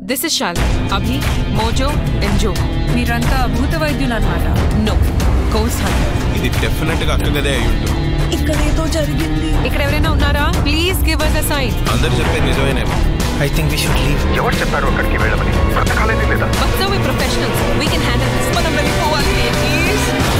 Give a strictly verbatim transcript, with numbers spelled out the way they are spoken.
This is Shali, Abhi, Mojo and Jo. మీరంతా భూత వైద్యులు అన్నమాట. No, ghost hunter. ఇది డెఫినెట్ గా అక్క గదే అయి ఉంటుంది. ఇక్కడ ఏదో జరిగింది. ఇక్కడ ఎవరైనా ఉన్నారా? Please give us a sign. అందరూ చెప్పేది నిజమేనేమో. I think we should leave. ఎవరు చెప్పారు అక్కడికి వెళ్ళమని? బ్రతకాలేదే లేదా? But sir, we're professionals. We can handle this. మనం వెళ్ళిపోవాలి ప్లీజ్.